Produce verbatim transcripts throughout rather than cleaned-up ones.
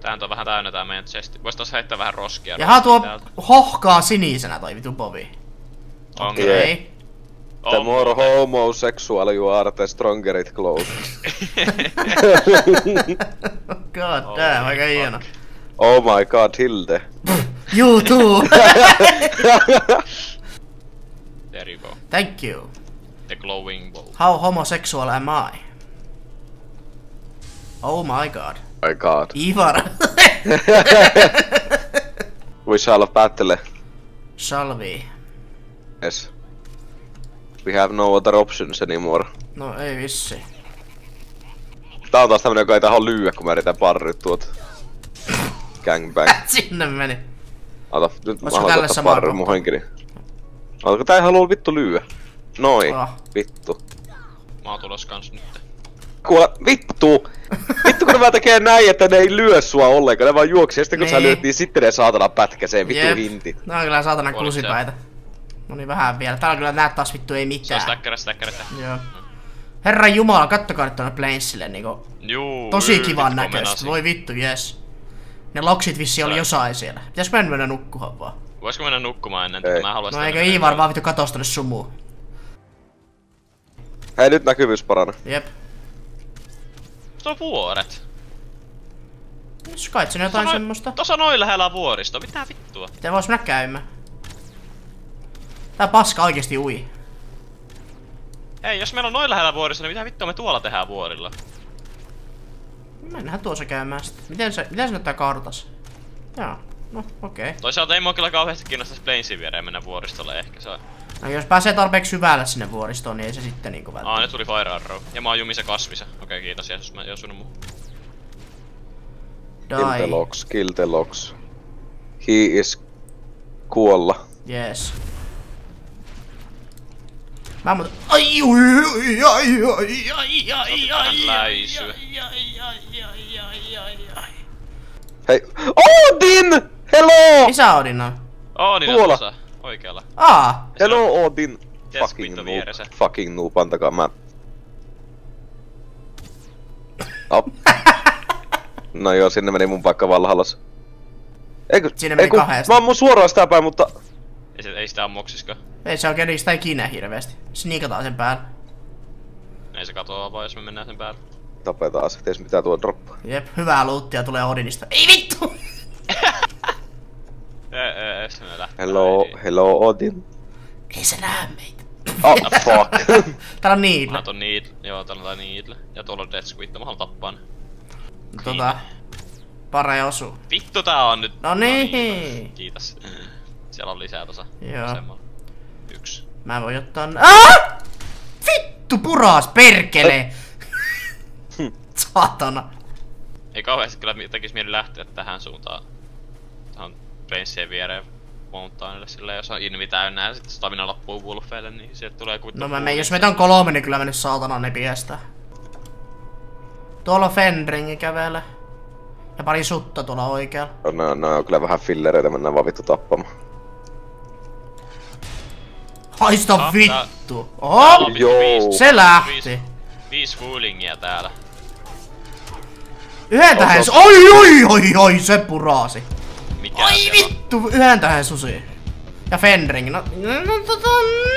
Tää on vähän täynnä tää meidän chesti. Vois taas heittää vähän roskia. Jaha, tuo täältä hohkaa sinisenä toi vitu bovi. Okei. Okay. The more homosexual you are, the stronger it glows. God oh damn, aika hieno. Oh my god, Hilde. You too! There you go. Thank you. The glowing ball. How homosexual am I? Oh my god. My god. Ivar. We shall battle. Shall we? Yes. We have no other options anymore. No ei vissi. Tää on taas tämmönen, joka ei taho lyödä, kun mä yritän parryt tuot. Gangbang. Sinne meni. Ota, nyt mä Olisiko haluan tälle ottaa samaa parry mun kohtaa? henkini. Ota, tää ei halua vittu lyödä. Noin. Oh. Vittu. Mä oon tulos kans nyt. Kuule, vittu! Vittu kun ne vaan tekee näin, että ne ei lyö sua ollenkaan, ne vaan juoksee, ja sitten kun Niin. sä lyöt, niin sitten ne saatana pätkäsee, vittu Jep. hintit. Nää on kyllä saatana Kuolit klusipäitä. No niin vähän vielä. Täällä kyllä näet taas vittu ei Se on mitään. stäkkärä, stäkkärä. Joo. Herran jumala, kattokaa nyt tonne Plainsille niinku. Juu. Tosi yy, kivan vittu, näköistä. menasin. Voi vittu, jes. Ne loksit vissi oli Tää- jossain siellä. Pitäisikö mennä mennä nukkumaan vaan? Voisiko mennä nukkumaan ennen, Ei. että mä haluaisin... No eikö Ivar vaan vittu katos tonne sumuun? Hei, nyt näkyvyys paranee. Jep. Tuo on vuoret. Kai siinä jotain Tuossa on- semmoista. Tuossa on noin lähellä vuoristo, mitä vittua? Miten vois mennä käymään? Tää paska oikeesti ui. Hei, jos meillä on noin lähellä vuoristo, niin mitä vittua me tuolla tehdään vuorilla? Mennään tuossa käymään sitten. Miten se, miten se näyttää kartassa? Joo, no okei. Okay. Toisaalta ei mua kyllä kauheasti kiinnostaisi Plainsin viereen mennä vuoristolle ehkä se on. No jos pääsee tarpeeksi syvälle sinne vuoristoon, niin ei se sitten niinku Aa, välttämättä. nyt tuli Fire Arrow. Ja mä oon jumissa kasvissa. Okei, kiitos Jeesus, mä en osunut muuhun. Kill the Die. locks, kill the locks. He is kuolla. Yes. Mä muuten... Ai ui ui ai ai ai ai ai läisy. ai ai ai ai ai ai ai. Hei, Odin! Hello! Missä Odin on? Oo, niin Tuolla. tuossa. Oikealla. Aa! Hello Odin! Ties Fucking vittu noob. vieressä. Fucking noob, antakaa mä. Op. No joo, sinne meni mun paikka Valhallas. Eikö, Sinne meni eiku, kahdesta. mä ammun suoraan sitä päin, mutta... Ei, se, ei sitä ammuksisko. Ei se oikein sitä ikinä hirveesti. Sniikataan sen päälle. Ei se katoa vaan, jos me mennään sen päälle. Tapetaan se, ties mitä tuo droppaa. Jep, hyvää luuttia tulee Odinista. Ei vittu! Ei, ei, ei, se me lähtee. Hello, Ei. hello Odin. Ei se näe meitä. Oh fuck. Täällä on Mä Needle. oon ton Needle. Joo, täällä on tää Needle. Ja tuolla on Death Squid, mä haluan tappaa ne. Tota... Pare osuu. Vittu tää on nyt. No niin. Kiitos. Siellä on lisää tossa. Joo. Vasemmalla. Yksi. Mä voin ottaa... Aa! Vittu puras, perkele! Saatana. Ei kauheasti kyllä tekis mieli lähteä tähän suuntaan. Tähän Princeien viereen Mountainille silleen, jos on invi täynnä ja sit stamina loppuu Wolfeille, niin sieltä tulee kuitenkin. No mä menen, jos meitä on kolme, niin kyllä mennyt saatana ne piestä. Tuolla on Fenringi kävelee. Ja pari sutta tuolla oikealla. No, no on kyllä vähän fillereitä, mennään vaan vittu tappamaan. Haista Ah, vittu! Täällä Oho! on Joo. viisi, Se lähti. viisi, viisi foolingia täällä. Yhden tähän... Oi oi oi oi, se puraasi. Mikä Ai siellä on? vittu, yhden tähän susi. Ja Fenring, no... no tota...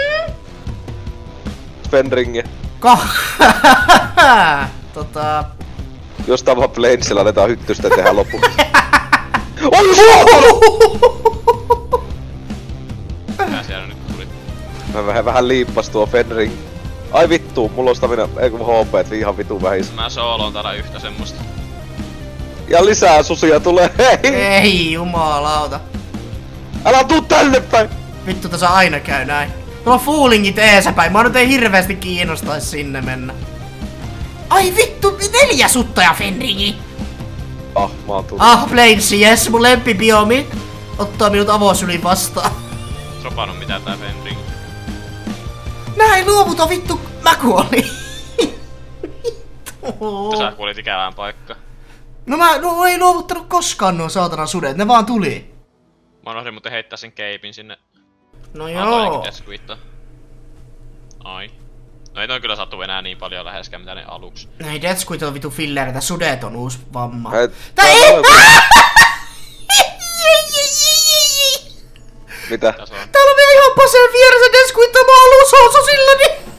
Fenringe. Ka... tota... Jos tää vaan Plainsilla aletaan hyttystä tehdä lopuksi. Oi saatana! Mikä siellä nyt tuli? Mä vähän, vähän liippas tuo Fenring. Ai vittu, mulla on stamina, ei kun H P, ihan vitu vähis. Mä sooloon täällä yhtä semmoista. Ja lisää susia tulee, hei! Ei jumalauta. Älä tuu tänne päin! Vittu tässä aina käy näin. Tuolla on foolingit eesä päin, mä nyt ei hirveästi kiinnostais sinne mennä. Ai vittu, neljä sutta ja Fenringi! Ah, mä oon tullut. Ah, Plains, yes, mun lempibiomi. Ottaa minut avosylin vastaan. Dropannut mitään tää Fenring. Mä ei luovuta vittu, mä kuolin. Vittu. Sä kuolit ikävään paikka. No mä no, ei luovuttanut koskaan nuo saatana sudet, ne vaan tuli. Mä unohdin muuten heittää sen keipin sinne. No Ah, joo. toinenkin Death Squid. Ai. No ei noin kyllä satu enää niin paljon läheskään mitä ne aluksi. Ei Death Squid on vitu filleritä, sudet on uusi vamma. Hei, Tää ei! Mitä? Tässä on. Täällä on vielä ihan paseen vieressä Death Squid, tämä on alushousu sillä niin!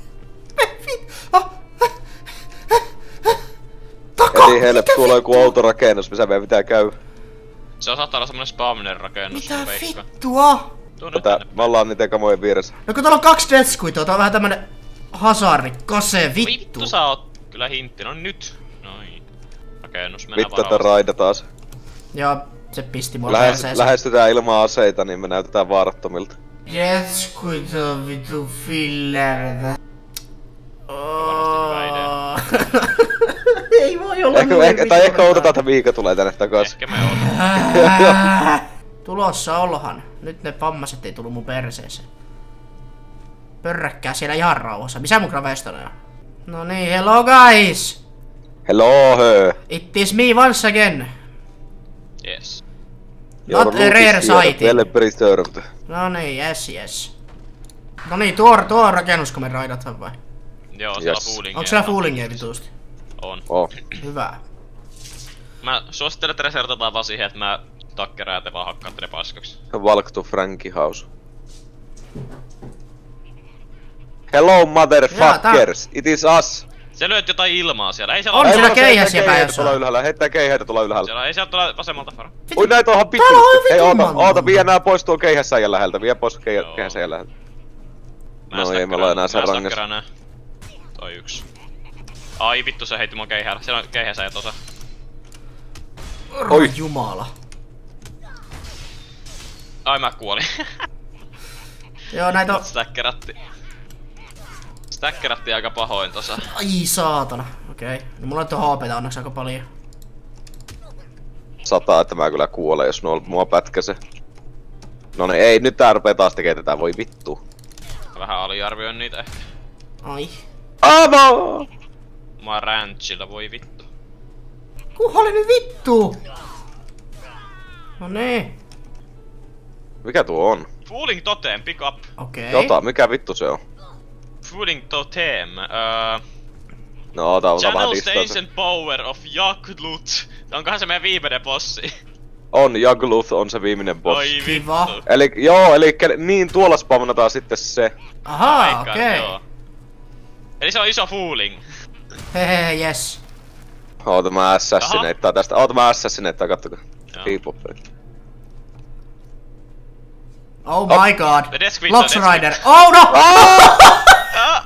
Taka! Eli heille tuolla joku outo rakennus, missä meidän pitää käydä. Se on saattaa olla semmonen spawner-rakennus. Mitä veikkaan. vittua? Tuu nyt Tätä, tänne. me ollaan niiden kamojen vieressä. No kun täällä on kaksi Death Squidia, tää on vähän tämmönen hasardi, kase, vittu. Vittu sä oot kyllä hintti, no nyt. Noin. Rakennus mennä Vittu, että raida taas. Joo, se pisti mua Lähes, perseeseen. lähestytään ilman aseita, niin me näytetään vaarattomilta. Death Squid on vitu filleritä. Varmasti hyvä idea. Ei voi olla Ehkä, noin ehkä, tai ehkä vittu odotetaan, että Miika tulee tänne takas. Ehkä me odotetaan. Tulossa olhan. Nyt ne vammaset ei tullu mun perseeseen. Pörräkkää siellä ihan rauhassa. Missä mun gravestone on? No niin, hello guys! Hello, hö. It is me once again. Yes. Not Your a look rare is here, sighting. Well preserved. No niin, yes yes. No niin, tuo, tuo on rakennus, kun me raidataan vai? Joo, siellä Yes. on foolingia. Onko siellä foolingia vituusti? On. Oh. Hyvä. Mä suosittelen, että resertataan vaan siihen, että mä takkeraan ja te vaan hakkaatte ne paskaksi. Walk to Frankie house. Hello motherfuckers, it is us. Se löyt jotain ilmaa siellä, ei siellä On ole- siellä Ei, keihäsiä heittää päin keihäitä tuolla jossain. ylhäällä, heittää keihäitä tuolla ylhäällä. Siellä ei sieltä tule vasemmalta varo. Oi näitä onhan Täällä on pitkä. Ei vitun oota, monta. oota, vie nää pois tuon keihäsäijän läheltä, vie pois keihä- Joo. keihäsäijän läheltä. Mä No ei, stakkeraan- me ollaan enää sen mä rangas. stakkeraan nää. Toi yksi. Ai vittu, se heitti mun keihäällä. Siellä on keihäsä ja tosa. Oi jumala. Ai mä kuolin. Joo, näitä on... Stackeratti. Stackeratti aika pahoin tossa. Ai saatana. Okei. Okay. No mulla on tuo H P:tä onneksi aika paljon. Sataa, että mä kyllä kuolen, jos nuo mua pätkäse. No niin, ei, nyt tää rupee taas tekee tätä, voi vittu. Mä vähän aliarvioin niitä ehkä. Ai. Avo! Mä oon ranchilla, voi vittu. Kuha oli nyt vittu? No niin. Mikä tuo on? Fooling Totem, pick up. Okei. Jota, mikä vittu se on? Fooling Totem. Uh, No ota, ota vähän Channel distansa. Station Power of Yaklut. Onkohan se meidän viimeinen bossi? On, Jagluth on se viimeinen boss. Oi Kiva. vittu. Eli joo, eli niin tuolla spawnataan sitten se. Ahaa, Veikkaan, okei. joo. Eli se on iso fooling. Hehe, yes. Oota mä assassinatetaan tästä. Oota mä assassinatetaan, kattokaa. Joo. K-poperi. Oh my god. The Death Squid, Lox the Death Rider. Oh no! Ah!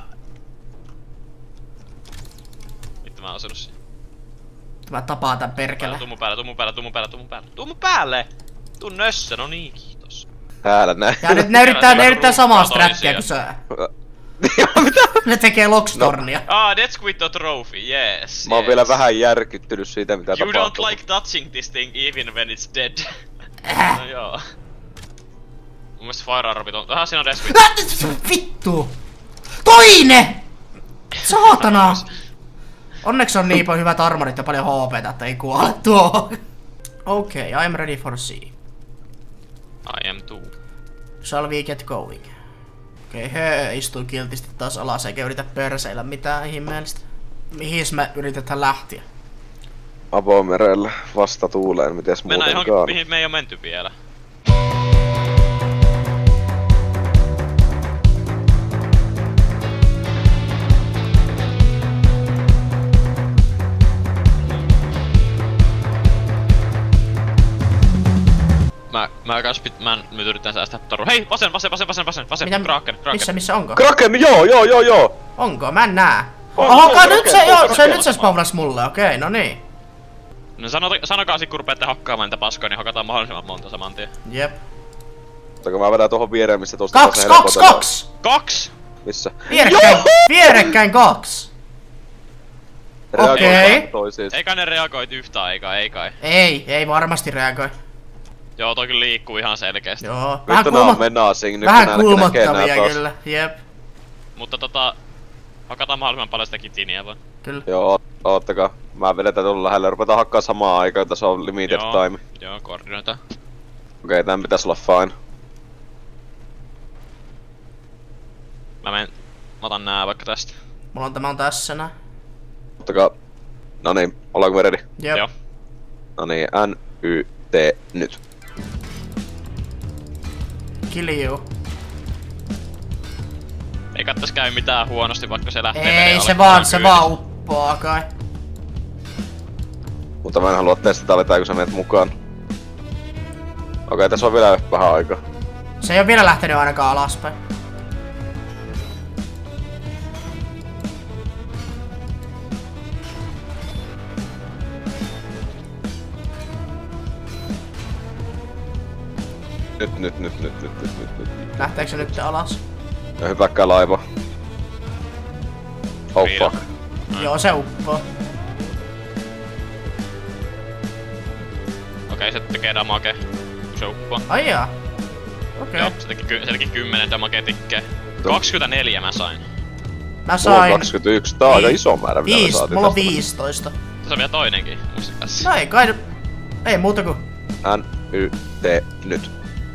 Vittu mä oon osunut siihen. Mä tapaan tän perkele. Tuu mun päälle, tuu mun päälle, tuu mun päälle, tuu mun päälle. Tuu mun päälle! Tuu nössö, no niin, kiitos. Täällä näin. Ja nyt ne yrittää, ne yrittää samaa Toisia. strappia kuin sä. Mitä? Ne tekee Lox-tornia. Ah, Death Squid on trophy, yes. Mä oon yes. vielä vähän järkyttynyt siitä, mitä You tapahtuu. don't like touching this thing even when it's dead. Äh. No joo. Mun mielestä Fire Arbit on... Aha, siinä on Death Squid. Äh, Vittu! Toine! Saatana! Onneksi on niin paljon hyvät armorit ja paljon H P:tä, että ei kuole tuo. Okei, okay, I'm ready for sea. I am too. Shall we get going? Okei, okay, he istuu kiltisti taas alas eikä yritä perseillä mitään ihmeellistä. Mihin me yritetään lähteä? Avomerellä vasta tuuleen, mites Mennään johonkin, muutenkaan. mihin me ei oo menty vielä. Mä, mä kans pit, mä nyt yritän säästää taru. Hei, vasen, vasen, vasen, vasen, vasen, vasen, Mitä? Kraken, Kraken. Missä, missä onko? Kraken, joo, joo, joo, joo! Onko? Mä en näe. On, Oho, on, ka, nyt Kraken, se, on, joo, se Kraken. nyt se spawnas mulle, okei, okay, no niin. No sanota, sanokaa sit kun rupeatte hakkaamaan niitä paskoja, niin hakataan mahdollisimman monta saman tien. Jep. Mutta mä vedän tuohon viereen, missä tosta Kaks, taas kaks, helpotellaan. kaks! Kaksi! Missä? Vierekkäin, vierekkäin kaks! Reagoidaan Okei. toisiinsa. Eikä ne reagoit yhtä aikaa, ei kai. Ei, ei varmasti reagoi. Joo, toi kyllä liikkuu ihan selkeästi. Joo, vähän, Vittu nää on kulma, menacing, nyt vähän kun nää näkee nää kulmottavia taas. kyllä, jep, Mutta tota... Hakataan mahdollisimman paljon sitä kitiniä vaan. kyllä. Joo, oottakaa. Mä vedetään tuolla lähellä, rupetaan hakkaa samaan aikaan, että se on limited Joo. time. Joo, koordinoita. Okei, tän pitäis olla fine. Mä menen... Mä Mä otan nää vaikka tästä. Mulla on tämä on tässä nää. Ottakaa. No niin, ollaanko me ready? Jep. Joo. No niin, N, Y, T, nyt. Kilju. Ei kattais käy mitään huonosti, vaikka se lähtee Ei veden se alle, vaan, kun se on vaan kyydissä. uppoaa kai. Mutta mä en halua testata vetää, kun sä menet mukaan. Okei, tässä on vielä vähän aikaa. Se ei oo vielä lähtenyt ainakaan alaspäin. Nyt, nyt, nyt, nyt, nyt, nyt, nyt, nyt. Lähteekö se nyt alas? Ja hypäkkää laiva. Oh Riida. fuck. Noin. Joo, se uppoo. Okei, se tekee damage, kun se uppoo. Ai jaa. Okei. Joo, se teki, ky- se teki kymmenen damage tikkee. kaksikymmentäneljä mä sain. Mä Mulla on sain... kaksikymmentäyksi. Tää on aika Vi- iso määrä, mitä me Viis, saatiin mulla on tästä. viisitoista. Tässä on vielä toinenkin, muistin tässä. No ei kai... Ei muuta kuin... N, Y, T, nyt.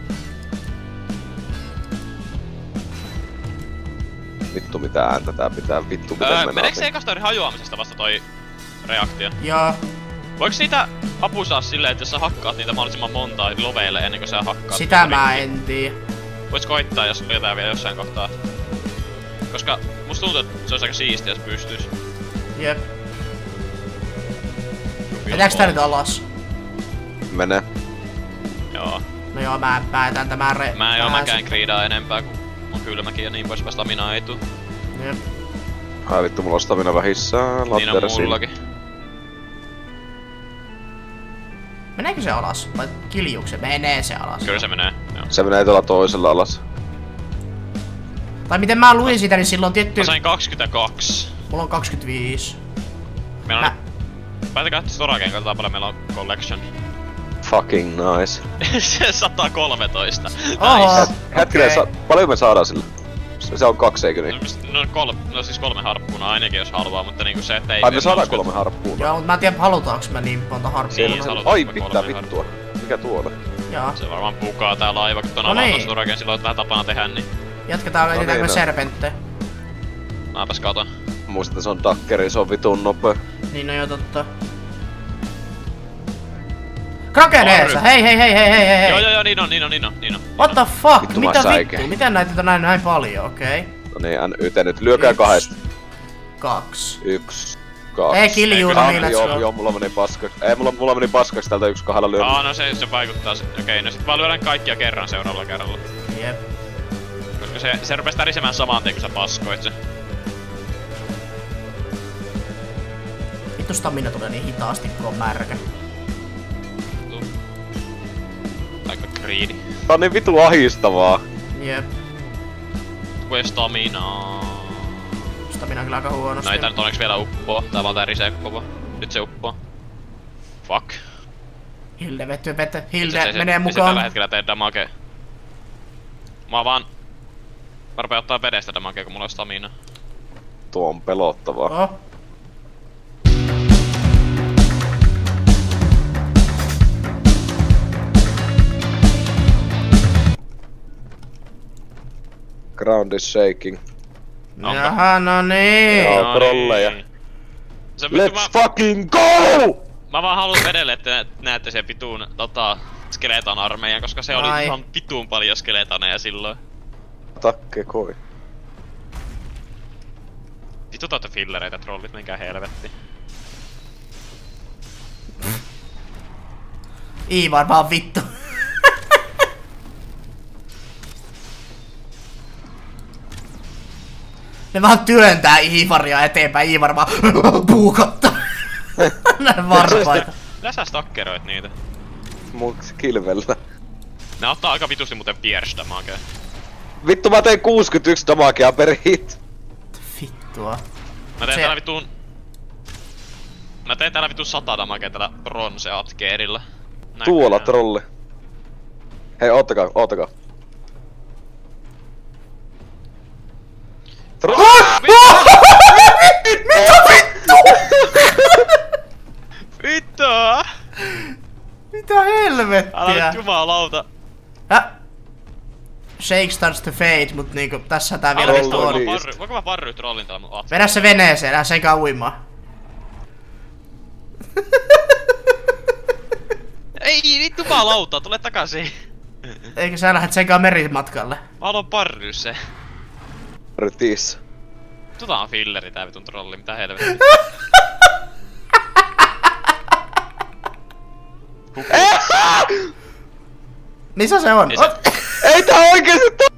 Vittu mitä ääntä tää pitää, vittu miten Öö, mennään. meneekö se ekasta eri hajoamisesta vasta toi reaktio? Joo. Voiko siitä apu saa silleen, että jos sä hakkaat niitä mahdollisimman montaa loveille ennen kuin sä hakkaat? Sitä niitä mä rikki? en tiedä. Vois koittaa, jos jotain vielä jossain kohtaa. Koska musta tuntuu, että se olisi aika siistiä, jos pystyis. Jep. Vetääks tää nyt alas? Menee. Joo. No joo, mä päätän tämän re... Mä en oo vähän mäkään sit- kriidaa enempää, kun on kylmäkin ja niin pois, vasta stamina ei tuu. Jep. Ai vittu, mulla on stamina vähissään. Niin on Lattersin. mullakin. Meneekö se alas? Vai kiljuuko se? Menee se alas. Kyllä se menee, joo. Se menee tuolla toisella alas. Tai miten mä luin sitä, niin silloin tietty... Mä sain kaksikymmentäkaksi. Mulla on kaksikymmentäviisi. Meillä on... Mä... Päätäkää, että Storaken katsotaan paljon meillä on collection. Fucking nice. Se sata kolmetoista. Oho. Nice. Hetkinen, Okei. sa- paljon me saadaan sillä? Se, se on kaksi, eikö niin? No, kol, no siis kolme harppuna ainakin jos haluaa, mutta niinku se, että ei... Ai me en saadaan usko, kolme harppuunaa. Joo, mut mä en tiedä halutaanko me niin monta harppua. Niin, sä haluat- Ai kolme pitää harppua. vittua. Mikä tuolla? Joo. Se varmaan pukaa tää laiva, kun ton No avaa niin. ton Storaken silloin vähän tapana tehdä, niin... Jatketaan, No yritetäänkö niin, me no. serpenttejä. Mäpäs katon. Muistat, että se on dakkeri, se on vitun nopea. Niin no joo, totta. Kraken Arry. eessä! Hei hei hei hei hei hei! Joo joo joo, niin on, niin on, niin on, niin on. What the fuck? Vittu, mä Mitä säikä. vittu? Miten näitä on näin, näin paljon? Okei. No niin, N, Y, T, nyt lyökää Yksi. kahdesta. Kaksi. Yksi, kaksi. Ei kiljuudu Eikö- Ah, niin, let's joo, go. joo, mulla meni paskaksi. Ei, mulla, mulla meni paskaksi täältä yksi kahdella lyönnillä. Aa, no se, se vaikuttaa sit. Okei, no sit vaan lyödään kaikkia kerran seuraavalla kerralla. Jep. Koska se, se rupes tärisemään samaan tien, kun sä paskoit se. Vittu stamina tulee niin hitaasti, kun on märkä. Tuu. Aika greedy. Tää on niin vitu ahistavaa. Jep. Tulee staminaa. Stamina on kyllä aika huonosti. No ei tää nyt onneksi vielä uppoo. Tää vaan tärisee koko. Nyt se uppoo. Fuck. Hilde vetty vettä. Se- Hilde se- menee se- mukaan. Se tällä hetkellä tee damage. Mä vaan... Mä rupean ottaa vedestä damagea, kun mulla on stamina. Tuo on pelottavaa. Oh. Ground is shaking. Onko? Jaha, no niin. Joo. trolleja. Se vittu Let's mä, fucking go! mä vaan haluan vedelle, että näette sen vituun tota, skeleton armeijan, koska se oli Ai. ihan vituun paljon skeletoneja silloin. Takke koi. Vittu toitte fillereitä trollit, menkää helvetti. Iivar vaan vittu. Ne vaan työntää Iivaria eteenpäin, Iivar vaan puukottaa. Näin varpaita. Kyllä sä stakkeroit niitä. Mun kilvellä. Ne ottaa aika vitusti muuten pierce damagea. Vittu mä tein kuusikymmentäyksi damagea per hit. Vittua. Mä teen Se- täällä vitun... Mä teen täällä vitun sata damagea tällä bronze atkeerilla. Tuolla trolli. Hei, oottakaa, oottakaa. Trolli! Mitä vittu? Vittu! Mitä helvettiä? Älä nyt jumalauta. Hä? shake starts to fade, mut niinku tässä tää vielä Alo, vittu alo, on. niin. Voinko mä parry- Voinko mä parryy trollin täällä mun vatsa? Vedä se veneeseen, älä senkaan uimaan. Ei vittu palauta, tule takaisin. Eikö sä lähdet senkaan merimatkalle? Mä haluan parryy se. Rytissä. Tota on filleri tää vitun trolli, mitä helvettiä. Missä se on? Ei se- Ot- Ei tää oikeesti to...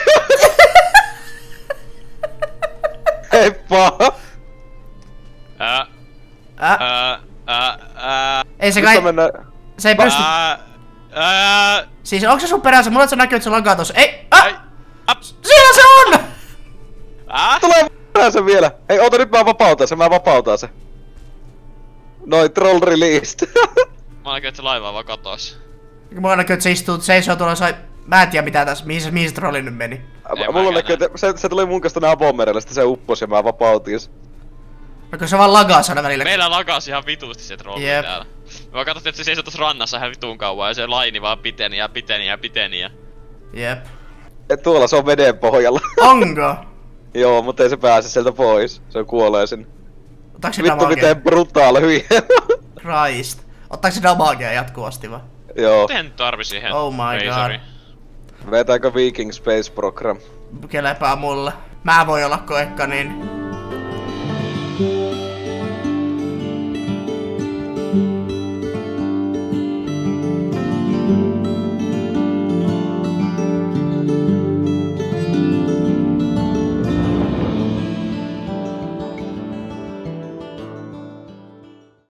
Heippa! Ää, Ä? ää, ää, ää, Ei se Nyt kai... mennään... Se ei pysty... ää, ää, Siis onko se sun perässä? Mulla se näkyy, että se lagaa tossa. Ei! Ä! ai, ap, Siellä se on! ää, Tulee päässä vielä! Hei, oota nyt mä vapautan sen, mä vapautan sen. Noin, troll released. mä näkyy, että se laiva vaan katos. Mulla näkyy, että se istuu, seisoo tuolla sai... Mä en tiedä mitä tässä, mihin se, mihin se trolli nyt meni. En Mulla mäkään näkyy, että se, se tuli mun kanssa nää bomberille, sitten se upposi ja mä vapautin sen. No kun se vaan lagaa aina välillä. Meillä lakas ihan vitusti se trolli Jep. täällä. Mä katsottiin, että se seisoi tossa rannassa ihan vitun kauan ja se laini vaan piteni ja piteni ja piteni ja... Jep. Et tuolla se on veden pohjalla. Onko? Joo, mutta ei se pääse sieltä pois. Se kuolee sinne. Ottaako se Vittu damagea? miten brutaali hyi. Christ. Ottaako se damagea jatkuvasti vai? Joo. Miten tarvi siihen Oh my razoriin? god. Vetääkö Viking Space Program? Kelepää mulle. Mä voin olla koekka, niin...